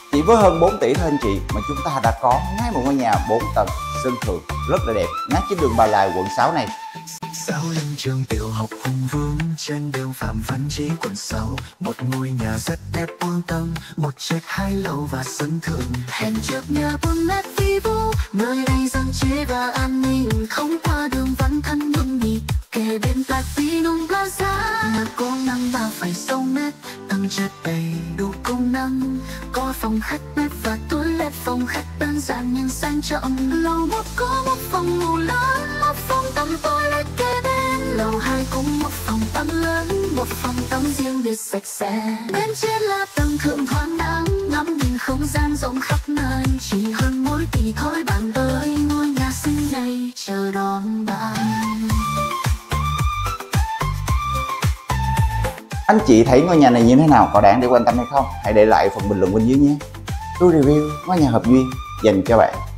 Chỉ với hơn 4 tỷ thôi anh chị mà chúng ta đã có ngay một ngôi nhà 4 tầng sân thượng rất là đẹp ngay trên đường Bà Lài, quận 6 này. Sau lưng trường tiểu học Hùng Vương, trên đường Phạm Văn Chí, quận 6, một ngôi nhà rất đẹp 4 tầng, một trệt 2 lầu và sân thượng. Hẹn trước nhà 4 mét vi vu, nơi đây dân trí và an ninh, không qua đường vắng thân nhộn nhịp, kề bên Platinum Plaza. Nhà công năng 3,6 mét, tầng trệt đầy đủ công năng, có phòng khách, bếp và toilet. Phòng khách đơn giản nhưng sang trọng, lầu 1 có một phòng ngủ lớn, một phòng tắm toilet kế bên. Lầu 2 cũng một phòng tắm lớn, một phòng tắm riêng biệt sạch sẽ. Bên trên là tầng thượng thoáng đãng, ngắm nhìn không gian rộng khắp nơi. Chỉ hơn mỗi tỷ thôi bạn ơi, ngôi nhà xinh này chờ đón bạn. Anh chị thấy ngôi nhà này như thế nào, có đáng để quan tâm hay không? Hãy để lại phần bình luận bên dưới nhé. Tôi review ngôi nhà hợp duyên dành cho bạn.